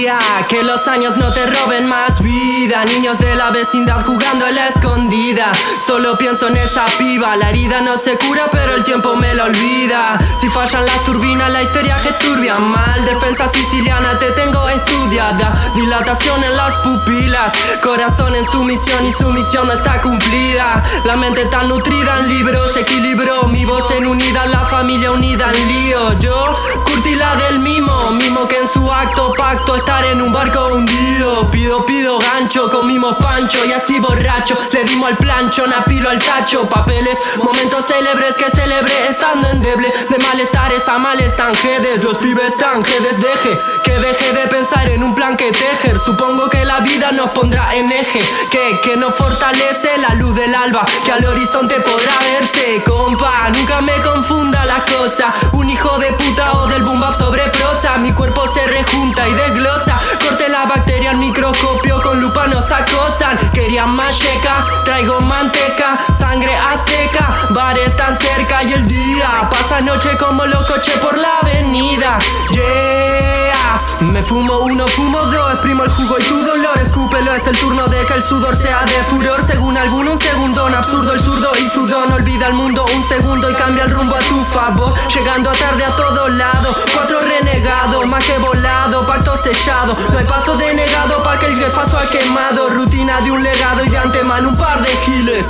día, que los años no te roben más vida. Niños de la vecindad jugando a la escondida. Solo pienso en esa piba. La herida no se cura pero el tiempo me la olvida. Si fallan las turbinas la histeria que turbia mal. Defensa siciliana te tengo estudiada. Dilatación en las pupilas. Corazón en sumisión y su misión no está cumplida. La mente tan nutrida en libros equilibró. Mi voz en unidad, la familia unida en lío. Yo curtí la del mimo. Mimo que en su acto pacto estar en un barco hundido. Pido gancho, comimos pancho y así borracho le dimos al plancho, napilo al tacho. Papeles, momentos célebres que celebré estando endeble. De malestares a males tan jedes. Los pibes tan jedes que deje de pensar en un plan que tejer. Supongo que la vida nos pondrá en eje. Que nos fortalece la luz del alba, que al horizonte podrá verse. Compa, nunca me confunda las cosas. Un hijo de puta o del boom bap sobre prosa. Mi cuerpo se rejunta y desglosa. Corte la bacteria al microscopio, con lupa nos acosan. Querían mancheca, traigo manteca. Sangre azteca, bares tan cerca y el día pasa noche como locoche por la avenida. Yeah, me fumo uno, fumo dos, exprimo el jugo y tu dolor escúpelo. Es el turno de que el sudor sea de furor. Según alguno un segundón, absurdo el zurdo y sudón. Olvida el mundo un segundo y cambia el rumbo a tu favor. Llegando a tarde a todos lados, cuatro renegados, más que volado, pacto sellado. No hay paso denegado pa' que el jefazo ha quemado. Rutina de un legado y de antemano un par de giles.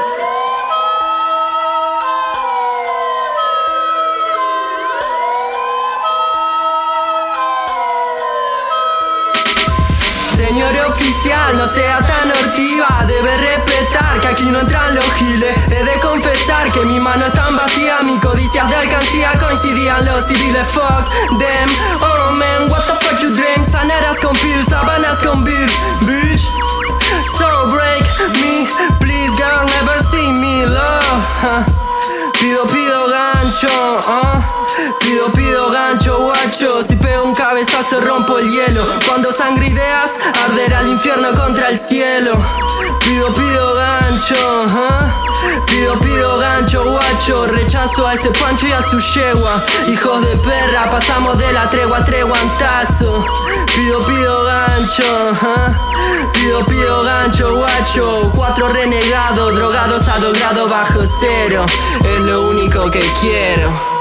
Señor oficial, no sea tan hortiva. Debe respetar que aquí no entran los giles. He de confesar que mi mano es tan vacía. Mi codicias de alcancía coincidían los civiles. Fuck them, oh man, what the fuck you dream. Saneras con pills, sabanas con beer, bitch. So break me, please girl, never see me love. Pido gancho, pido gancho, guacho. Si pego un cabezazo rompo el hielo. Cuando sangre ideas, arderá el infierno contra el cielo. Pido gancho, pido gancho, guacho. Rechazo a ese pancho y a su yegua. Hijos de perra, pasamos de la tregua a treguantazo. Pido gancho, pido gancho, guacho. Cuatro renegados, drogados a 2 grados bajo cero. Es lo único que quiero.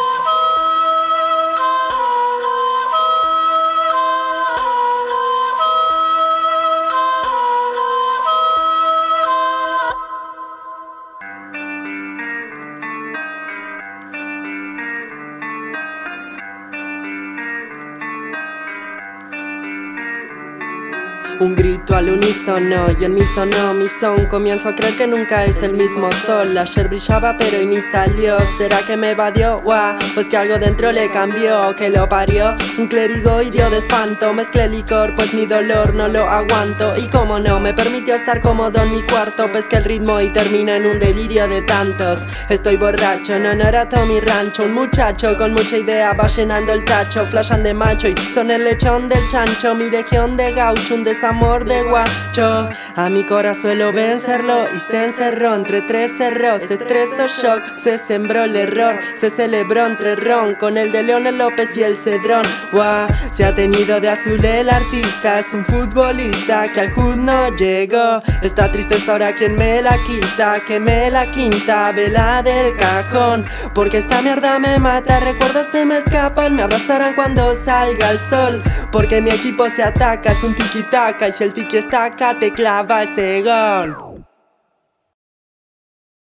Un grito al unísono y en mi sonó mi son. Comienzo a creer que nunca es el mismo sol. Ayer brillaba pero hoy ni salió. ¿Será que me evadió? Pues que algo dentro le cambió, que lo parió. Un clérigo idió de espanto. Mezclé licor pues mi dolor no lo aguanto. Y como no me permitió estar cómodo en mi cuarto, pesqué el ritmo y termino en un delirio de tantos. Estoy borracho en honor a todo mi rancho. Un muchacho con mucha idea va llenando el tacho. Flashan de macho y son el lechón del chancho. Mi región de gaucho, un desamor de guacho. A mi corazón suelo vencerlo y se encerró entre 3 cerros. Se estresó shock, se sembró el error. Se celebró entre ron con el de Leonel López y el Cedrón. Se ha teñido de azul el artista. Es un futbolista que al hood no llegó. Está triste es ahora quien me la quita. Que me la quinta vela del cajón. Porque esta mierda me mata. Recuerdos se me escapan. Me abrazarán cuando salga el sol. Porque mi equipo se ataca. Es un tiki-taka. Y si el tiki está acá te clava ese gol.